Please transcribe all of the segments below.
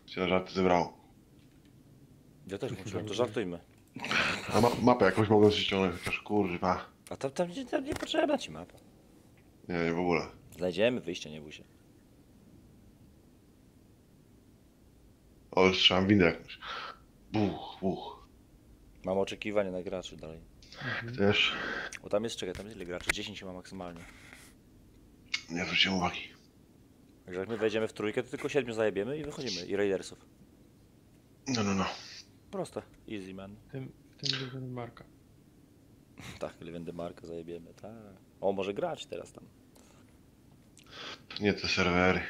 Się na żarty zebrało. Ja też włączyłem, to żartujmy. A mapę jakąś mogłem ściągnąć, chociaż kurwa. A tam nie potrzebna ci mapa. Nie w ogóle. Znajdziemy wyjście, nie bój się. O, już trzymam windę jakąś. Buch. Mam oczekiwania na graczy dalej. Też Bo tam jest, czekaj, tam jest ile graczy? 10 ma maksymalnie. nie zwróciłem uwagi. Także jak my wejdziemy w trójkę, to tylko 7 zajebiemy i wychodzimy. I Raidersów. No. Proste. Easy man. W tym Legion Marka. Tak, Lewendy Marka zajebiemy, tak. O, może grać teraz tam. Nie te serwery.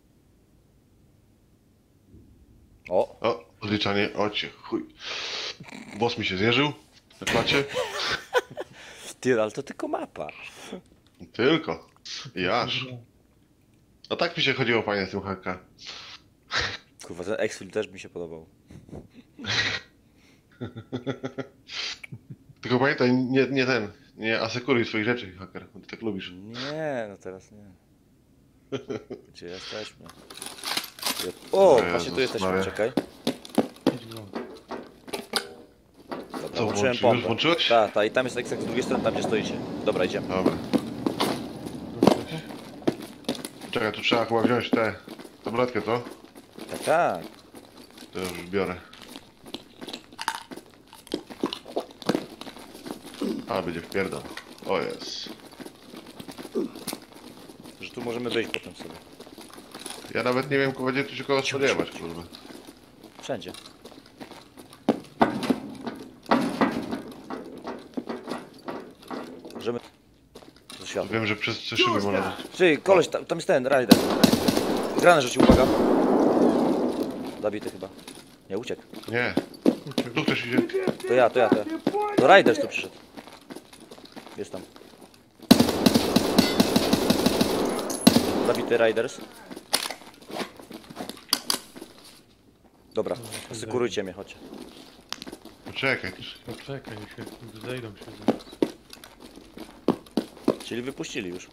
O! Odliczanie, ocie, chuj. Boss mi się zjeżył na klacie. Ty, ale to tylko mapa. Tylko. I aż. A tak mi się chodziło fajnie z tym HK. Kurwa, ten Exfil też mi się podobał. Tylko pamiętaj, nie asekuruj swoich rzeczy, haker, bo ty tak lubisz. Nie, no teraz nie. Gdzie jesteśmy? O, Jezus właśnie tu jesteśmy, Maria. czekaj. Idź go. Dobra, Co, włączyłem już pompę. włączyłeś? Tak, i tam jest Exak z drugiej strony, tam gdzie stoicie. Dobra, idziemy. Dobra. Czekaj, tu trzeba chyba wziąć tę tabletkę, to? Tak. To już biorę. A, będzie wpierdol. O jest. Że tu możemy wyjść potem sobie. Ja nawet nie wiem, kurwa, gdzie tu się kogo spodziewać, kurwa. Wszędzie. Możemy... To światło. Wiem, że przez te szyby można... Ty, koleś, tam jest ten, Raider. Granę rzucił, uwaga. Zabity chyba. Nie, uciekł. Nie. Tu ktoś idzie. To ja. To Raiders tu przyszedł. Jest tam. Zabity Raiders. Dobra, asekurujcie mnie, chodź. Poczekaj. Poczekaj, niech się zejdą się. Czyli wypuścili już.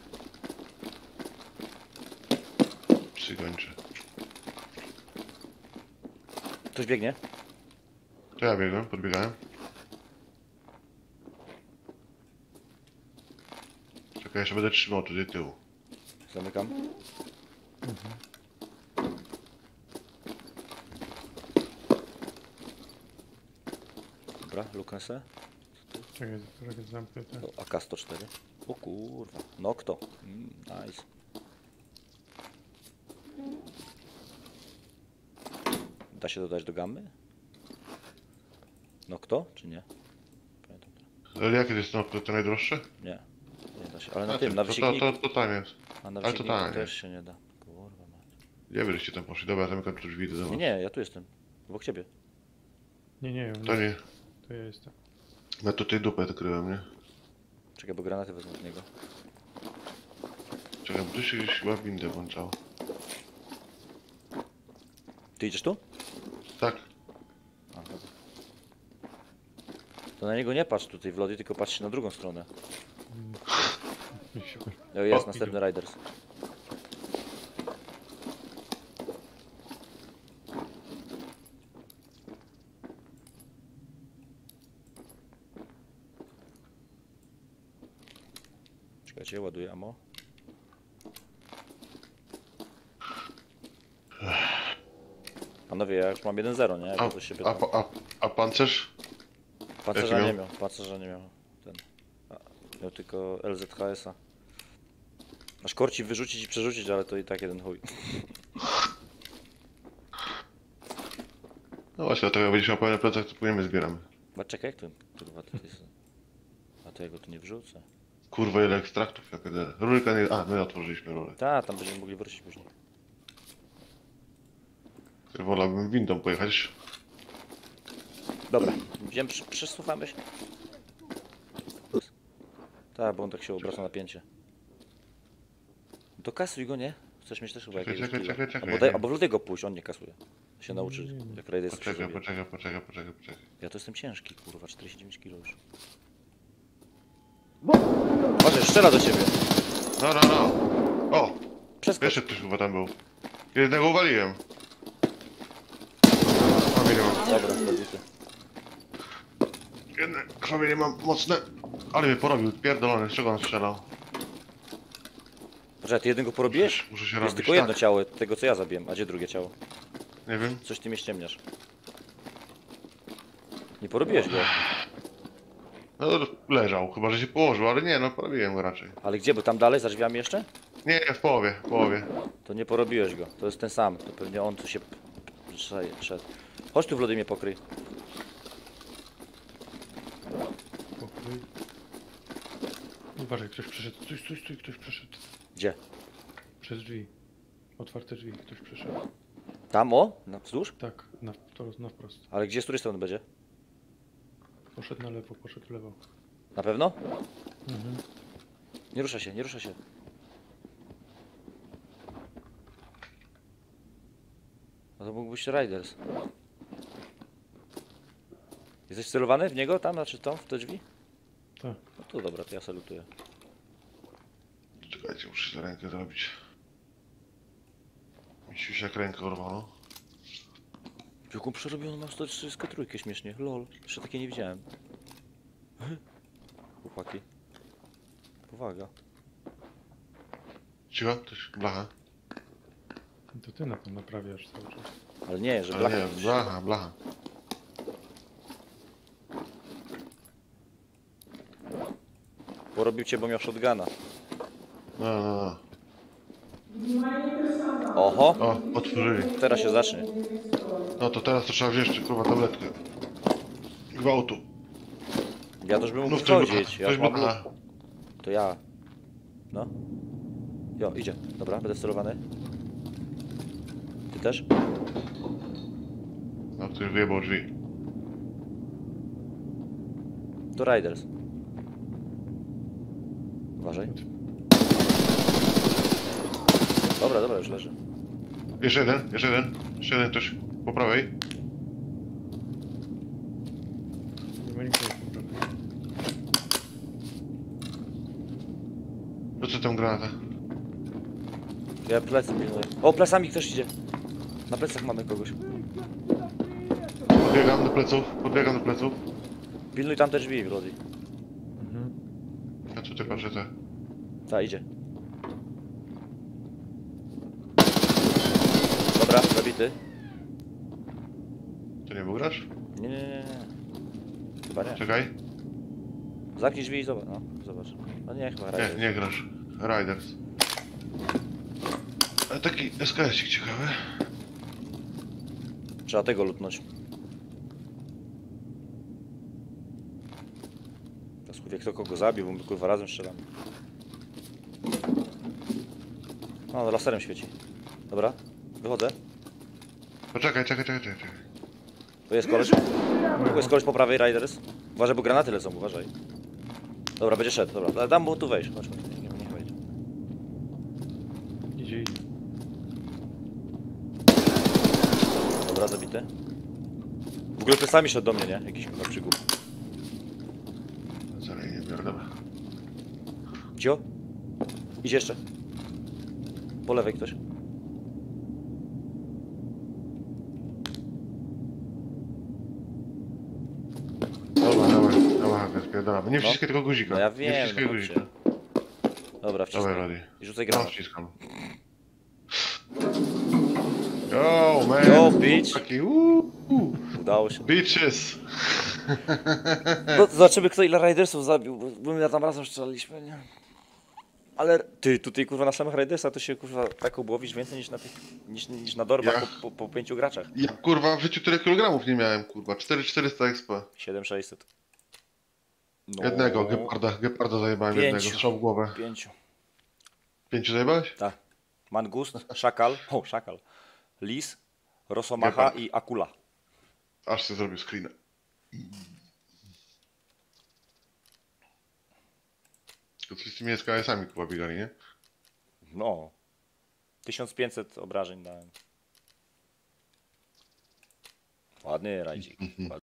Przygończę. Ktoś biegnie? To ja biegłem, podbiegałem. Czekaj, jeszcze będę trzymał tutaj tyłu. Zamykam. Dobra, Lukasę. Czekaj, zamknę ten. To AK-104. O kurwa. No kto? Nice. Da się dodać do gammy? No kto? Czy nie? Pamiętam. Ale jakie to jest to najdroższe? Nie. Nie da się. Ale na tym, na to, wysikniku. to tam jest. A na ale to wysikniku tak, też się nie da. Kurwa mać. Nie wiem, żeście tam poszli. Dobra, zamykam tu drzwi do domu. Nie, ja tu jestem. Obok ciebie. Nie, To nie. to ja jestem. Ja tutaj dupę odkryłem, nie? Czekaj, bo granaty wezmę z niego. Czekaj, bo tu się gdzieś chyba windę włączało. Ty idziesz tu? Tak. A, dobra. To na niego nie patrz tutaj w lody, tylko patrz się na drugą stronę. O, jest O, następny idą. Raiders. Czekajcie, ładuję ammo. Panowie, ja już mam 1-0, nie? Jak A, ktoś się pyta. a pancerz? Pancerza jaki nie miał? miał, pancerza nie miał. Ten. Miał tylko LZHS-a. Aż korci wyrzucić i przerzucić, ale to i tak jeden chuj. No właśnie, dlatego jak będziesz miał pełny plecak, to płyniemy, zbieramy. A czekaj, jak to kurwa to jest. A to jego tu nie wrzucę. Kurwa, ile ekstraktów, ja pierdolę. Rurka nie... A, my otworzyliśmy rurę. Tam będziemy mogli wrócić później. Wolałbym windą pojechać. Dobra, wiem, przesuwamy się. Tak, bo on tak się obraca na pięcie. To kasuj go, nie? Chcesz mieć też chyba Czekaj, jakiegoś czekaj, killa. czekaj, Albo, czekaj. albo w lutego pójść, on nie kasuje. Się nauczy, jak Raiders Poczekaj. przeżyje. Ja to jestem ciężki, kurwa, 49 kg już. Patrz, strzela do ciebie. No. O! Przeskocz. Jeszcze ktoś chyba tam był. Jednego uwaliłem. krwawienie mam. Dobra, zabity. Jedne krwawienie mam mocne. Ale mnie porobił, pierdolony, z czego on strzelał? Poczekaj, ty jednego porobiłeś? Muszę się Jest robić, tylko jedno tak. ciało, tego co ja zabiłem. A gdzie drugie ciało? Nie wiem. Coś ty mnie ściemniasz. Nie porobiłeś go. No leżał, chyba że się położył, ale nie, no porobiłem go raczej. Ale gdzie? Bo tam dalej za drzwiami jeszcze? Nie, w połowie, w połowie. To nie porobiłeś go. To jest ten sam. To pewnie on tu się szedł. Chodź tu w lody mnie pokryj. Pokój. Uważaj, ktoś przyszedł. Stój, ktoś przyszedł. Gdzie? Przez drzwi. Otwarte drzwi, ktoś przyszedł. Tam o? Na wzdłuż? Tak, na wprost. Ale gdzie, z której strony będzie? Poszedł na lewo, poszedł w lewo. Na pewno? Mhm. Nie rusza się, nie rusza się. No to mógł być Riders. Jesteś celowany w niego tam, znaczy tam, w te drzwi? Tak. No to dobra, to ja salutuję. Czekajcie, muszę sobie rękę zrobić. Mi się jak rękę urwało. Jaką przerobioną mam 143 śmiesznie, lol. Jeszcze takie nie widziałem. Chłopaki. Powaga. Cicho, ktoś, blacha. To ty na tym naprawiasz cały czas. Ale nie, że Ale blaka. nie, blacha, blacha. Porobił cię, bo miał shotguna. No. Oho, O, otworzyli. teraz się zacznie. No to teraz to trzeba wziąć jeszcze, kurwa, tabletkę. Gwałtu. Ja też bym mógł No ktoś wchodzić. Ja ktoś mam blacha. To ja. No. Jo, idzie. Dobra, będę sterowany. Ty też? No, ktoś wyjebał drzwi. To Riders. Uważaj. Dobra, już leży. Jeszcze jeden. Jeszcze jeden ktoś po prawej. Nie ma nikogo po prawej. Po co tam granata? Ja plecy pilnuję. O, plecami ktoś idzie. Na plecach mamy kogoś. Podbiegam do pleców. Pilnuj tam te drzwi, Brody. Mhm. Ja tutaj patrzę te. Ta, idzie. Dobra, zabity. To nie był gracz? Nie. Chyba nie. Czekaj. Zamknij drzwi i zobacz. No, zobacz. No nie, chyba Nie, Riders. nie grasz. Riders. A taki SKS-ik ciekawy. Trzeba tego lutnąć. Teraz wie kto kogo zabił, bo my kurwa razem strzelamy. No, laserem świeci. Dobra, wychodzę. Poczekaj, czekaj. Tu jest koleś. Tu jest koleś po prawej, Riders. Uważaj, bo granaty lecą, uważaj. Dobra, będzie szedł, dobra. Ale dam mu tu wejść. Chodź, niech wejdzie. Idzie. Dobra, zabity. W ogóle plecami szedł do mnie, nie? Jakiś chyba przygód. Zaraz nie biorę, dobra. Cio? Idzie jeszcze. Po lewej ktoś. Dobra, spierdolamy. Nie wciskaj tego guzika. No ja Nie wiem, wciskaj no guzika. chodźcie. Dobra, Dawaj, wciskaj. Radi. I rzucaj No, granat. wciskam. Yo, man! Yo, bitch! Taki Udało się. bitches! No, zobaczymy kto ile Ridersów zabił, bo my tam razem strzelaliśmy, nie? Ale ty, tutaj kurwa na samych Ridersach to się kurwa tak obłowisz więcej niż na tych, niż na dorbach Ja. po 5 graczach. Ja kurwa w życiu tyle kilogramów nie miałem, kurwa. 4400 expa. 7600. No, Jednego, geparda zajebałem 5. jednego, strzał w głowę. 5. 5 zajebałeś? Tak. Mangus, szakal, szakal. Lis, Rosomacha Gepard. i Akula. Aż sobie zrobił screena. To coś z tymi SKS-ami kurwa biegali, nie? No. 1500 obrażeń dałem. Ładny rajdzik.